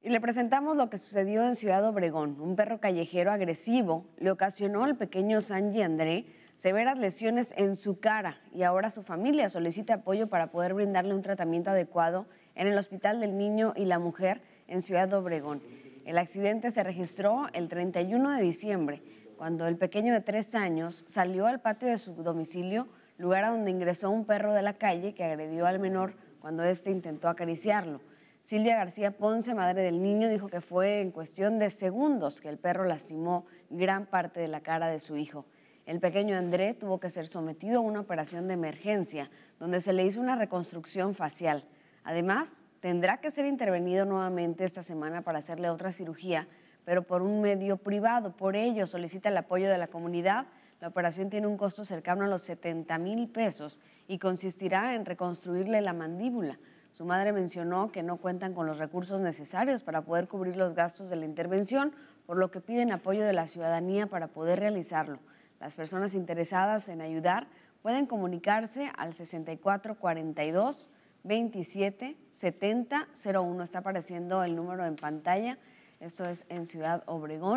Y le presentamos lo que sucedió en Ciudad Obregón. Un perro callejero agresivo le ocasionó al pequeño Sanji André severas lesiones en su cara y ahora su familia solicita apoyo para poder brindarle un tratamiento adecuado en el Hospital del Niño y la Mujer en Ciudad Obregón. El accidente se registró el 31 de diciembre, cuando el pequeño de 3 años salió al patio de su domicilio, lugar a donde ingresó un perro de la calle que agredió al menor cuando éste intentó acariciarlo. Silvia García Ponce, madre del niño, dijo que fue en cuestión de segundos que el perro lastimó gran parte de la cara de su hijo. El pequeño André tuvo que ser sometido a una operación de emergencia, donde se le hizo una reconstrucción facial. Además, tendrá que ser intervenido nuevamente esta semana para hacerle otra cirugía, pero por un medio privado. Por ello, solicita el apoyo de la comunidad. La operación tiene un costo cercano a los 70,000 pesos y consistirá en reconstruirle la mandíbula. Su madre mencionó que no cuentan con los recursos necesarios para poder cubrir los gastos de la intervención, por lo que piden apoyo de la ciudadanía para poder realizarlo. Las personas interesadas en ayudar pueden comunicarse al 6442 27 70 01. Está apareciendo el número en pantalla. Esto es en Ciudad Obregón.